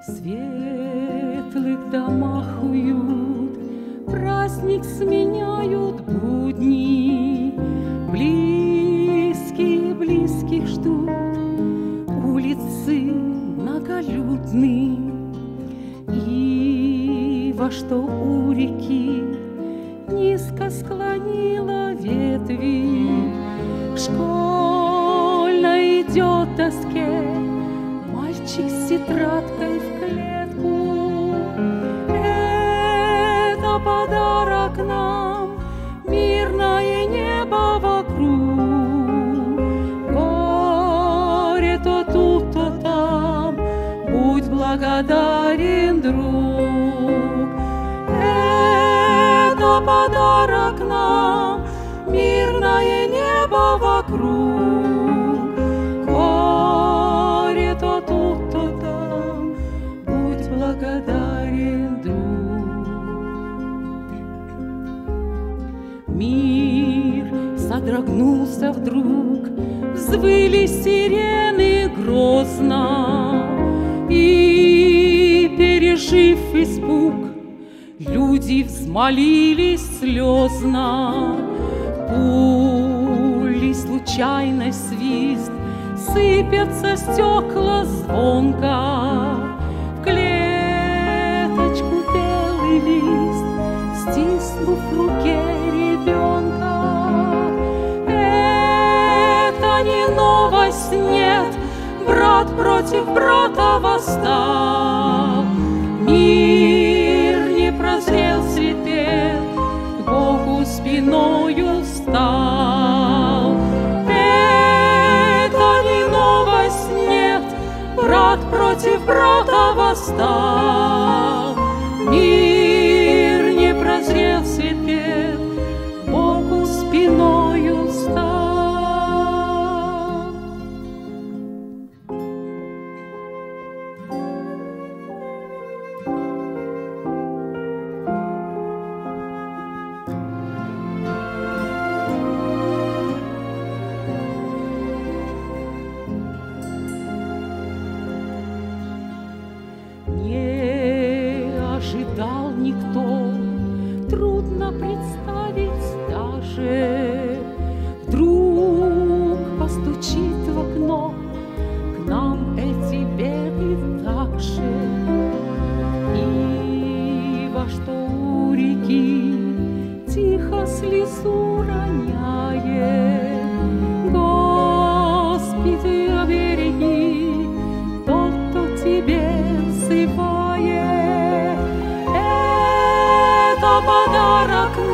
В светлых домах уют, праздник сменяют будни. Близкие близких ждут, улицы многолюдны. Ива, что у реки, низко склонила ветви. К школьной идет доске мальчик с тетрадкой в клетку. Это подарок нам, мирное небо вокруг. Горе то тут, то там, будь благодарен, друг. Это подарок нам, мирное небо вокруг. Горе то тут, то там, будь благодарен, друг. Мир содрогнулся вдруг, взвыли сирены грозно, и, пережив испуг, люди взмолились слезно. Пули, случайный свист, сыпятся стекла звонко. В клеточку белый лист, стиснув в руке ребенка. Это не новость, нет, брат против брата восстал. Мир не прозрел, светел, к Богу спиною стал. Это не новость, нет, брат против брата восстал. Мир не прозрел, светел, к Богу спиною стал. Ожидал никто, трудно представить даже. Вдруг постучит в окно, к нам эти беды так же. Ива, что у реки, тихо слезу роняет. Господи, обереги тот, кто тебе взывает. Это подарок